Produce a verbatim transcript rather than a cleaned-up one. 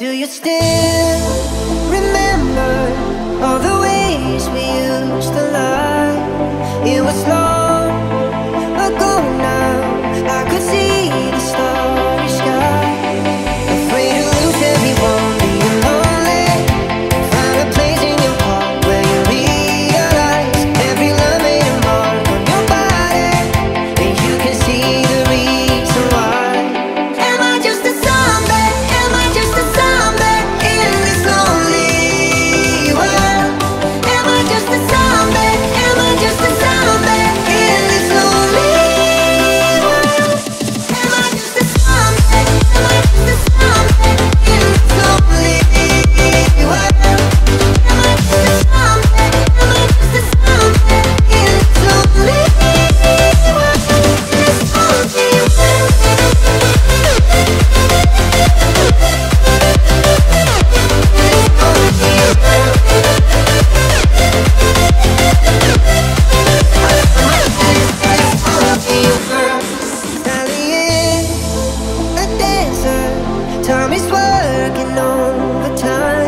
Do you still remember all the ways we used to lie? It was long ago now, I could see the starry sky. Afraid to lose everyone, being lonely. Find a place in your heart where you realize every love made a mark on your body, and you can see the reason why. Am I just a zombie? Am I just a zombie in this lonely world? Am I just a zombie? Am I just a zombie in this lonely world? Am I just a zombie? Am I just a zombie in this lonely world? Am I just a zombie? Am I just a zombie in this lonely world? This lonely Sally is a dancer, Tommy's working overtime.